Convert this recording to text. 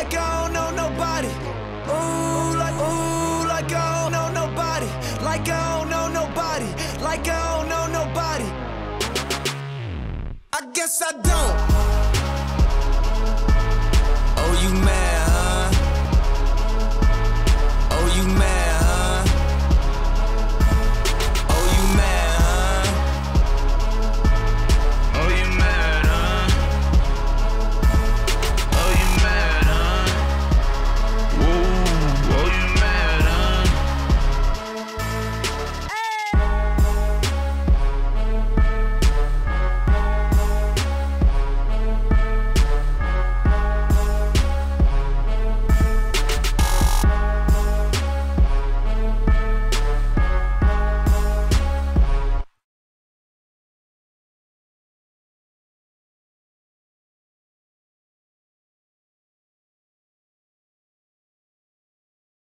like I don't know nobody. Ooh, like I don't know nobody. Like I don't know nobody. Like I don't know nobody. I guess I don't.